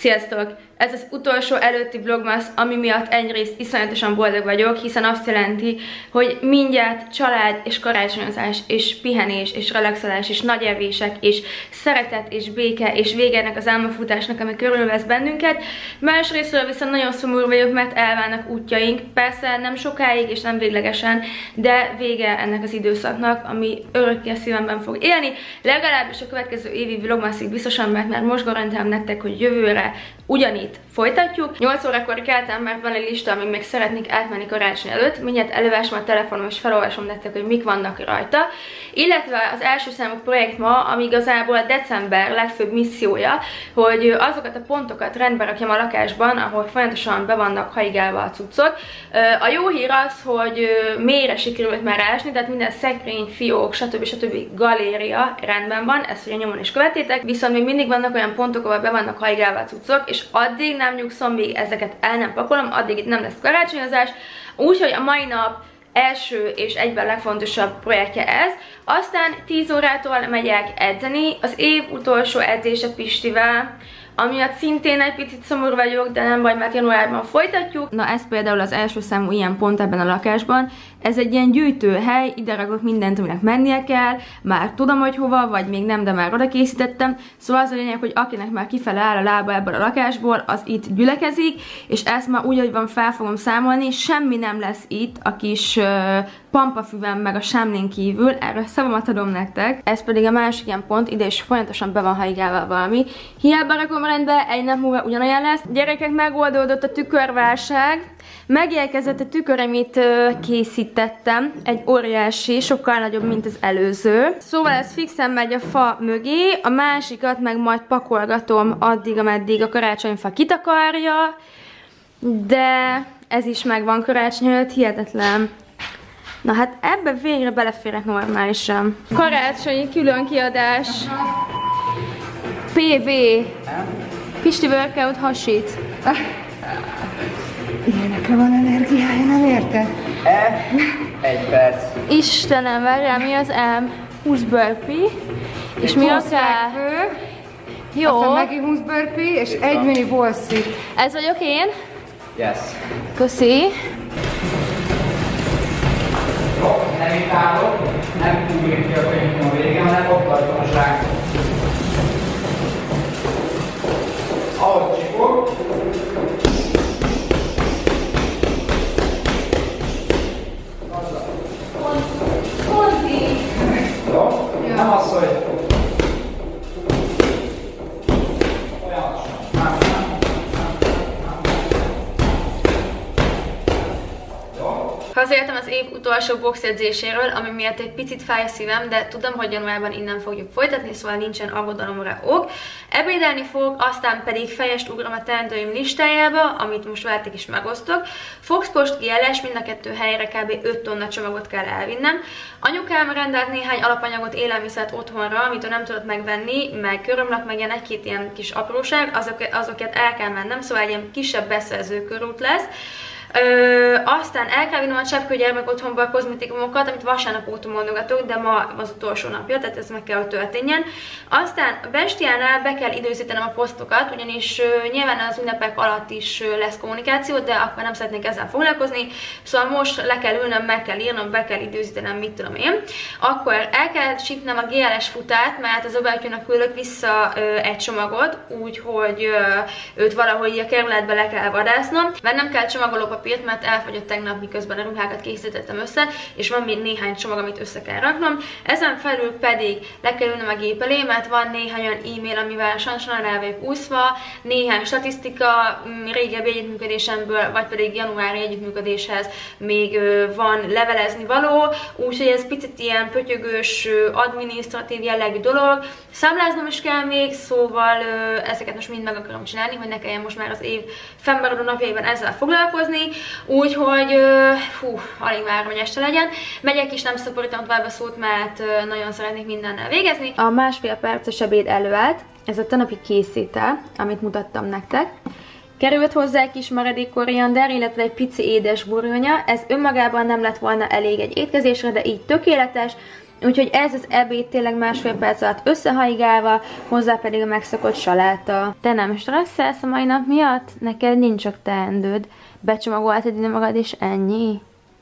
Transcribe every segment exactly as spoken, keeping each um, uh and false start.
Sziasztok! Ez az utolsó előtti vlogmas, ami miatt egyrészt iszonyatosan boldog vagyok, hiszen azt jelenti, hogy mindjárt család és karácsonyozás és pihenés és relaxolás és nagy evések és szeretet és béke és vége ennek az álmafutásnak, ami körülvesz bennünket. Másrésztről viszont nagyon szomorú vagyok, mert elválnak útjaink. Persze nem sokáig és nem véglegesen, de vége ennek az időszaknak, ami örökké a szívemben fog élni. Legalábbis a következő évi vlogmasig biztosan, mert már most garantálom nektek, hogy jövőre ugyanitt folytatjuk. nyolc órakor keltem, mert van egy lista, amit még szeretnék átmenni karácsony előtt. Mindjárt elővásom a telefonom és felolvasom nektek, hogy mik vannak rajta. Illetve az első számú projekt ma, ami igazából december legfőbb missziója, hogy azokat a pontokat rendbe rakjam a lakásban, ahol folyamatosan be vannak haigálva a cuccok. A jó hír az, hogy mélyre sikerült már ásni, tehát minden szekrény, fiók, stb. stb. Galéria rendben van, ezt ugye nyomon is követétek, viszont még mindig vannak olyan pontok, ahol be vannak haigálva a cuccok, és addig nem nyugszom, még ezeket el nem pakolom, addig itt nem lesz karácsonyozás. Úgyhogy a mai nap első és egyben legfontosabb projektje ez. Aztán tíz órától megyek edzeni, az év utolsó edzése Pistivel, amiatt szintén egy picit szomorú vagyok, de nem baj, mert januárban folytatjuk. Na ez például az első számú ilyen pont ebben a lakásban. Ez egy ilyen gyűjtőhely, ide rakok mindent, aminek mennie kell, már tudom, hogy hova, vagy még nem, de már oda készítettem. Szóval az a lényeg, hogy akinek már kifele áll a lába ebből a lakásból, az itt gyülekezik, és ezt már úgy, hogy van, fel fogom számolni, semmi nem lesz itt a kis uh, pampafüvem meg a sámlén kívül, erről szavamat adom nektek. Ez pedig a másik ilyen pont, ide is folyamatosan be van haigálva valami. Hiába rakom rendbe, egy nap múlva ugyanolyan lesz. Gyerekek, megoldódott a tükörválság. Megérkezett a tükör, amit uh, készítettem, egy óriási, sokkal nagyobb, mint az előző. Szóval ez fixen megy a fa mögé, a másikat meg majd pakolgatom addig, ameddig a karácsonyfa kitakarja, de ez is megvan karácsony előtt, hihetetlen. Na hát ebbe végre beleférek normálisan. Karácsonyi külön kiadás. pé vé. Pisti workout hasít. Ilyenekre van energiája, nem érted? E, egy perc. Istenem, várjál, mi az M? húsz burpee. És mi a K? Jó. Aztán megint húsz burpee, és egy mini wall sit. Ez vagyok én? Yes. Köszi. Jó, nem itt állok, nem tudjuk ki a könyvön a végén, hanem ott tartom a zsákot. Ahogy csipog. Jó? Nem az, hogy olyan lassan. Nem, nem, nem, jó? Hazértem az év utolsó boxedzéséről, ami miatt egy picit fáj a szívem, de tudom, hogy januárban innen fogjuk folytatni, szóval nincsen aggodalomra ok. Ebédelni fogok, aztán pedig fejest ugrom a teendőim listájába, amit most várték is megosztok. Foxpost gé el es, mind a kettő helyre kb. öt tonna csomagot kell elvinnem. Anyukám rendelt néhány alapanyagot, élelmiszert otthonra, amit ő nem tudott megvenni, meg körömlap, meg ilyen egy-két ilyen kis apróság, azok, azokat el kell mennem, szóval egy ilyen kisebb beszerző körút lesz. Ö, aztán el kell vinnem a Cseppkő gyermek otthonba a kozmetikumokat, amit vasárnap óta mondogatok, de ma az utolsó napja, tehát ez meg kell, hogy történjen. Aztán a Bestiánál be kell időzítenem a posztokat, ugyanis ö, nyilván az ünnepek alatt is ö, lesz kommunikáció, de akkor nem szeretnék ezzel foglalkozni, szóval most le kell ülnöm, meg kell írnom, be kell időzítenem, mit tudom én. Akkor el kell shipnem a gé el es futát, mert az Obertyónak küldök vissza ö, egy csomagot, úgyhogy őt valahogy a kerületbe le kell vadásznom. Vennem kell csomagolópapírt, mert elfogyott tegnap, miközben a ruhákat készítettem össze, és van még néhány csomag, amit össze kell raknom. Ezen felül pedig le kell ülnöm a gép elé, mert van néhány olyan e-mail, amivel sajnos rá vagyok úszva, néhány statisztika régebbi együttműködésemből, vagy pedig januári együttműködéshez még van levelezni való, úgyhogy ez picit ilyen pötyögős, adminisztratív jellegű dolog. Számláznom is kell még, szóval ezeket most mind meg akarom csinálni, hogy ne kelljen most már az év fennmaradó napjaiban ezzel foglalkozni. Úgyhogy, fú, alig várom, hogy este legyen. Megyek is, nem szaporítom tovább a szót, mert nagyon szeretnék mindennel végezni. A másfél perces ebéd előállt. Ez a tenapi készétel, amit mutattam nektek. Került hozzá egy kis maradék koriander, illetve egy pici édes burgonya. Ez önmagában nem lett volna elég egy étkezésre, de így tökéletes. Úgyhogy ez az ebéd tényleg másfél perc alatt összehajgálva, hozzá pedig a megszokott saláta. Te nem stresszelsz a mai nap miatt? Neked nincs csak teendőd. Becsomagoltad ide magad és ennyi?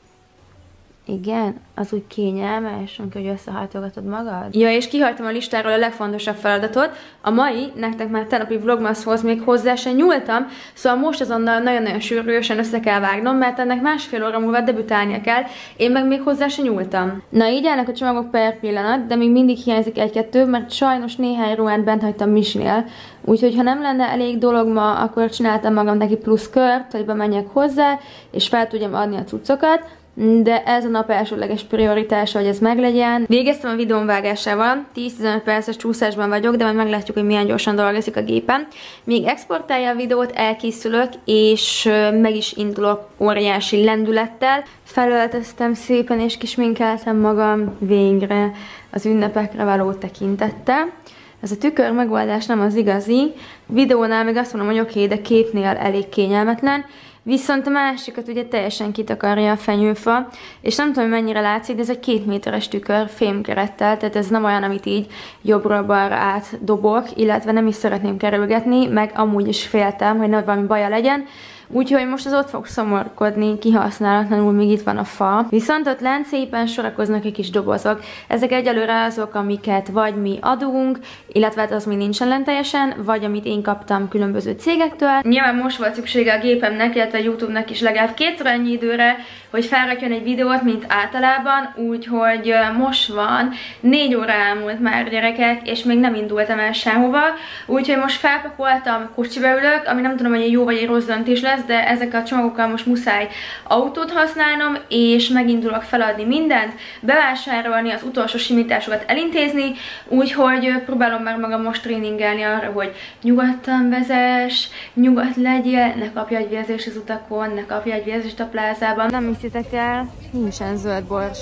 Igen, az úgy kényelmes, amikor összehajtogatod magad. Ja, és kihagytam a listáról a legfontosabb feladatot. A mai, nektek már tegnapi vlogmashoz még hozzá sem nyúltam, szóval most azonnal nagyon-nagyon sürgősen össze kell vágnom, mert ennek másfél óra múlva debütálnia kell, én meg még hozzá sem nyúltam. Na így állnak a csomagok per pillanat, de még mindig hiányzik egy-kettő, mert sajnos néhány ruhát bent hagytam Misinél. Úgyhogy ha nem lenne elég dolog ma, akkor csináltam magam neki plusz kört, hogy bemenjek hozzá, és fel tudjam adni a cuccokat. De ez a nap elsőleges prioritása, hogy ez meglegyen. Végeztem a videón vágásával, tíz-tizenöt perces csúszásban vagyok, de majd meglátjuk, hogy milyen gyorsan dolgozik a gépen. Még exportálja a videót, elkészülök, és meg is indulok óriási lendülettel. Felöltöztem szépen, és kisminkeltem magam végre az ünnepekre való tekintettel. Ez a tükör megoldás nem az igazi. Videónál még azt mondom, hogy oké, okay, de képnél elég kényelmetlen. Viszont a másikat ugye teljesen kitakarja a fenyőfa, és nem tudom, mennyire látszik, de ez egy két méteres tükör fémkerettel, tehát ez nem olyan, amit így jobbra-balra átdobok, illetve nem is szeretném kerülgetni, meg amúgy is féltem, hogy nehogy valami baja legyen. Úgyhogy most az ott fog szomorkodni, kihasználatlanul, még itt van a fa. Viszont ott lent szépen sorakoznak egy kis dobozok. Ezek egyelőre azok, amiket vagy mi adunk, illetve hát az még nincsen lent teljesen, vagy amit én kaptam különböző cégektől. Nyilván most volt szüksége a gépemnek, illetve a YouTube-nak is legalább kétszer annyi időre, hogy felrakjon egy videót, mint általában, úgyhogy most van, négy óra elmúlt már, gyerekek, és még nem indultam el sehova, úgyhogy most felpakoltam, kocsiba ülök, ami nem tudom, hogy egy jó vagy egy rossz döntés lesz, de ezekkel a csomagokkal most muszáj autót használnom, és megindulok feladni mindent, bevásárolni, az utolsó simításokat elintézni, úgyhogy próbálom már magam most tréningelni arra, hogy nyugodtan vezess, nyugodt legyél, ne kapj egy vérzést az utakon, ne kapj egy vérzést a plázában. Nem hiszitek el, nincsen zöld bors.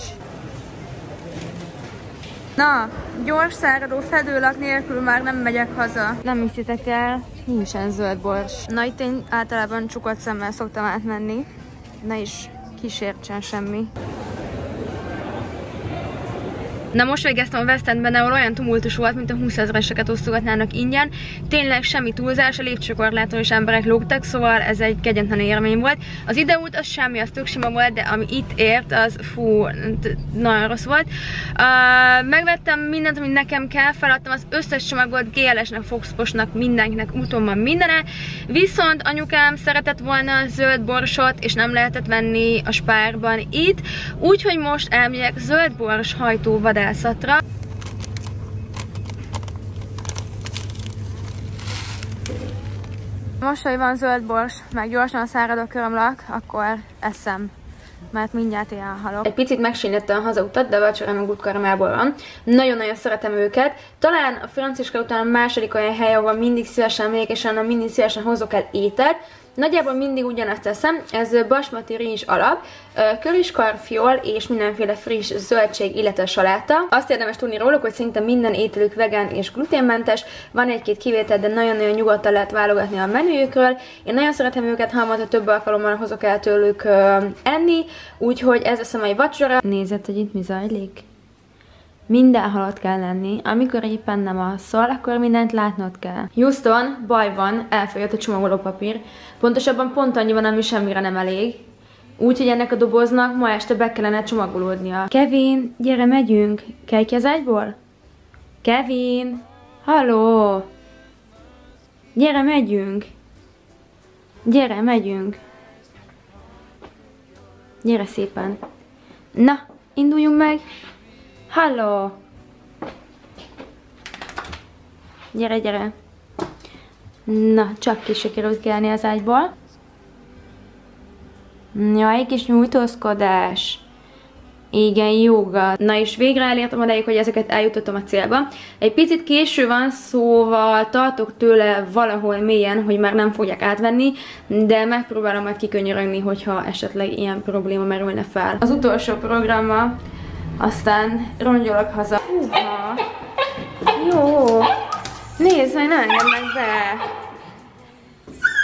Na, gyors száradó fedőlak nélkül már nem megyek haza. Nem hiszitek el, nincsen zöld bors. Na itt én általában csukott szemmel szoktam átmenni. Ne is kísértsen semmi. Na most végeztem a West Endben, ahol olyan tumultus volt, mint a húszezreseket osztogatnának ingyen. Tényleg semmi túlzás, a lépcsőkorláton is emberek lógtak, szóval ez egy kegyetlen élmény volt. Az ideút az semmi, az tök sima volt, de ami itt ért, az fú, nagyon rossz volt. Uh, megvettem mindent, amit nekem kell, feladtam az összes csomagot gé el esnek, Foxposnak, mindenkinek úton van mindene. Viszont anyukám szeretett volna zöld borsot, és nem lehetett venni a Spárban itt, úgyhogy most elmegyek zöld bors hajtó vadászatra. Most, hogy van zöld bors, meg gyorsan szárad a körömlak, akkor eszem, mert mindjárt elhalok. Egy picit megsínlettem a hazautat, de a vacsora meg útkarmából van. Nagyon-nagyon szeretem őket. Talán a Franciska után a második olyan hely, ahol mindig szívesen megyek, és onnan mindig szívesen hozok el ételt. Nagyjából mindig ugyanazt teszem, ez basmati rizs alap, köriskarfiol és mindenféle friss zöldség, illetve saláta. Azt érdemes tudni róluk, hogy szinte minden ételük vegán és gluténmentes, van egy-két kivétel, de nagyon-nagyon nyugodtan lehet válogatni a menüjükről. Én nagyon szeretem őket, havonta több alkalommal hozok el tőlük enni, úgyhogy ez a mai vacsora. Nézed, hogy itt mi zajlik? Minden halott kell lenni. Amikor éppen nem alszol, akkor mindent látnod kell. Houston, baj van, elfogyott a csomagolópapír. Pontosabban pont annyi van, ami semmire nem elég. Úgyhogy ennek a doboznak ma este be kellene csomagolódnia. Kevin, gyere, megyünk. Kelj ki az ágyból? Kevin, halló! Gyere, megyünk. Gyere, megyünk. Gyere szépen. Na, induljunk meg. Halló! Gyere, gyere! Na, csak ki sikerült kelni az ágyból. Jaj, egy kis nyújtózkodás. Igen, jóga. Na és végre elértem odáig, hogy ezeket eljutottam a célba. Egy picit késő van, szóval tartok tőle valahol mélyen, hogy már nem fogják átvenni, de megpróbálom majd kikönyörögni, hogyha esetleg ilyen probléma merülne fel. Az utolsó programma, aztán rongyolok haza. Húha. Jó. Nézd, majd ne engednek be.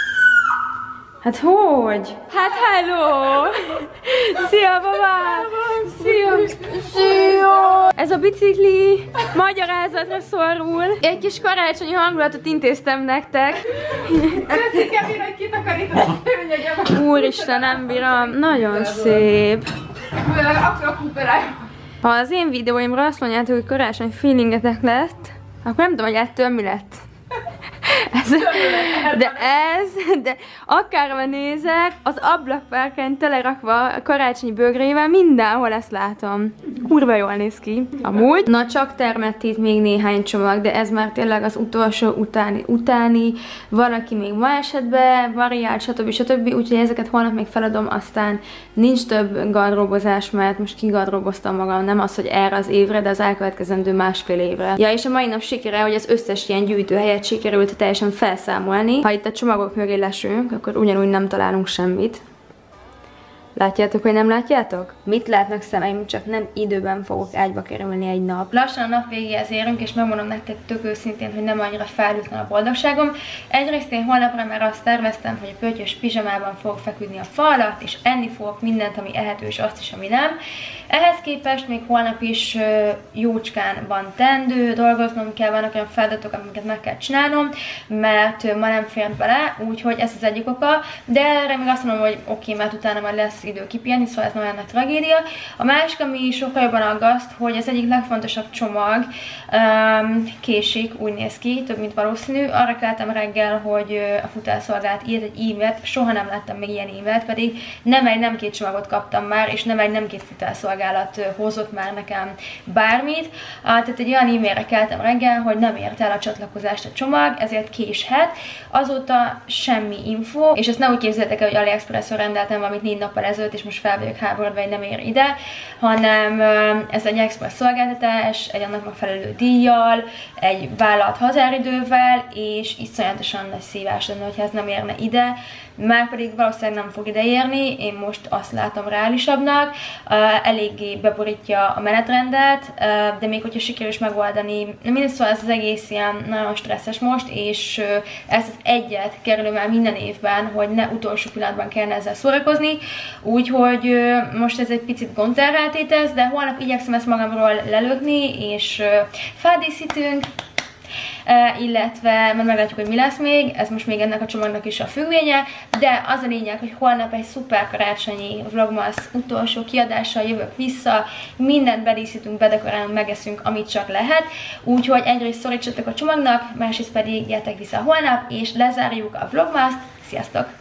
Hát hogy? Hát hello! Szia, babám! Szia! Szia! Ez a bicikli magyarázatra szorul. Egy kis karácsonyi hangulatot intéztem nektek. Úristen, nem bírom. Nagyon szép. Ha az én videóimra azt mondjátok, hogy karácsony feelingetek lett, akkor nem tudom, hogy ettől mi lett. Ez, de ez, de akárhol nézek, az ablakpárkány telerakva a karácsonyi bögrével mindenhol ezt látom. Kurva jól néz ki, amúgy. Na csak termett itt még néhány csomag, de ez már tényleg az utolsó utáni, utáni valaki még ma esett be, variált, stb. stb. Úgyhogy ezeket holnap még feladom, aztán nincs több gardróbozás, mert most kigardróboztam magam, nem az, hogy erre az évre, de az elkövetkezendő másfél évre. Ja, és a mai nap sikere, hogy az összes ilyen gyűjtőhelyet sikerült teljesen felszámolni. Ha itt a csomagok mögé lesünk, akkor ugyanúgy nem találunk semmit. Látjátok, hogy nem látjátok? Mit látnak szemeim, csak nem időben fogok ágyba kerülni egy nap. Lassan a nap végéhez érünk, és megmondom nektek tök őszintén, hogy nem annyira felhűtlen a boldogságom. Egyrészt én holnapra már azt terveztem, hogy a pöttyös pizsamában fogok feküdni a fa alatt, és enni fogok mindent, ami ehető, és azt is, ami nem. Ehhez képest még holnap is uh, jócskán van teendő, dolgoznom kell, vannak olyan feladatok, amiket meg kell csinálnom, mert uh, ma nem fér bele, úgyhogy ez az egyik oka. De erre még azt mondom, hogy oké, okay, mert utána majd lesz idő kipihenni, szóval ez nem olyan nagy tragédia. A másik, ami sokkal jobban aggaszt, hogy az egyik legfontosabb csomag um, késik, úgy néz ki, több mint valószínű. Arra keltem reggel, hogy uh, a futárszolgálat írt egy e-mailt, soha nem láttam még ilyen e-mailt, pedig nem egy, nem két csomagot kaptam már, és nem egy, nem két futárszolgálat hozott már nekem bármit. Uh, tehát egy olyan e-mailre keltem reggel, hogy nem ért el a csatlakozást a csomag, ezért késhet. Azóta semmi info, és ezt ne úgy képzeljétek el, hogy AliExpress-on rendeltem valamit négy nappal ezelőtt, és most fel vagyok háborodva, hogy nem ér ide, hanem uh, ez egy express szolgáltatás, egy annak megfelelő díjjal, egy vállalt határidővel, és iszonyatosan nagy szívás lenne, hogyha ez nem érne ide. Már pedig valószínűleg nem fog ide érni, én most azt látom reálisabbnak, uh, eléggé beborítja a menetrendet, uh, de még hogyha sikerül is megoldani, mindegy, szóval ez az egész ilyen nagyon stresszes most, és uh, ezt az egyet kerülöm el minden évben, hogy ne utolsó pillanatban kellene ezzel szórakozni, úgyhogy uh, most ez egy picit gondterheltétez, de holnap igyekszem ezt magamról lelökni, és uh, feldíszítünk, Uh, illetve, mert meglátjuk, hogy mi lesz még, ez most még ennek a csomagnak is a függvénye, de az a lényeg, hogy holnap egy szuper karácsonyi vlogmas utolsó kiadással jövök vissza, mindent bedíszítünk, bedekorálunk, megeszünk, amit csak lehet, úgyhogy egyrészt szorítsatok a csomagnak, másrészt pedig gyertek vissza holnap, és lezárjuk a vlogmast. Sziasztok!